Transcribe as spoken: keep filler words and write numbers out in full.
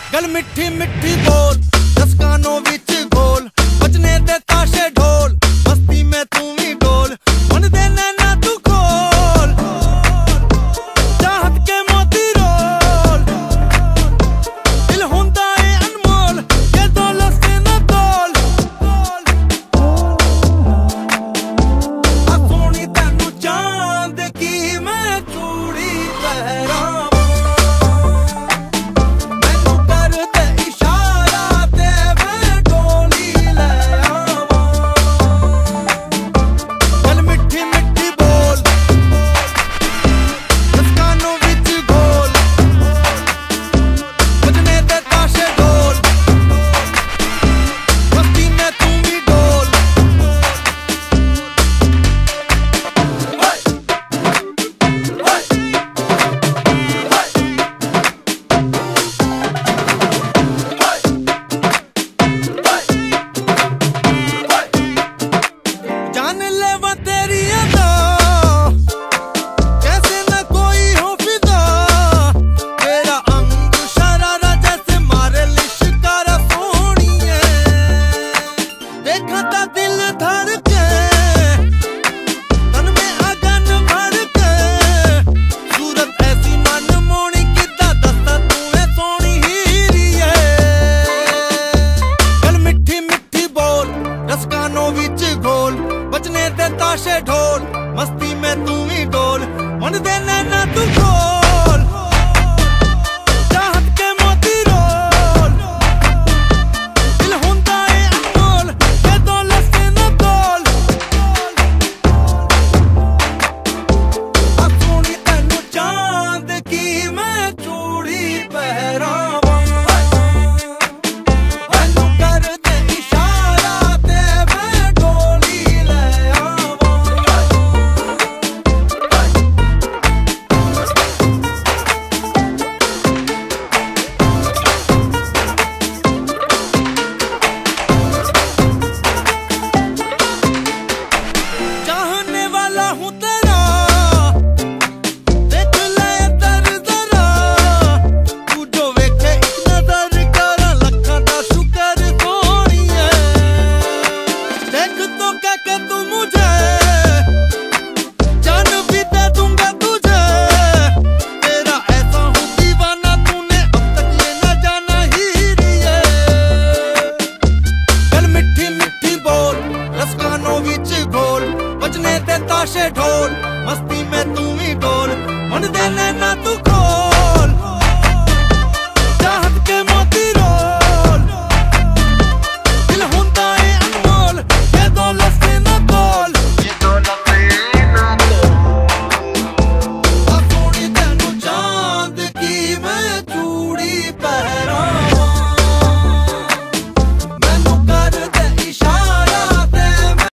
गल मिठी मिठी बोल, दस कानों विच गोल, बजने दे ताशे ढोल, मस्ती में तू भी डोल, मन दे नैना तू खोल, चाहत के मोती रोल, दिल हुंदा है अनमोल, ये दौलत से न तोल, आ सोनी तैनू चांद की मैं चूड़ी पहरा। बजने दे ताशे ढोल, मस्ती में तू भी डोल, मन दे नैना तू खोल, चाहत के मोती रोल, दिल हुंदा है अनमोल, ये दौलत से न तोल, आ सोनी तैनू चांद की मैं चूड़ी पहरा। बजने दे ताशे ढोल, मस्ती में तू भी डोल, मन दे नैना तू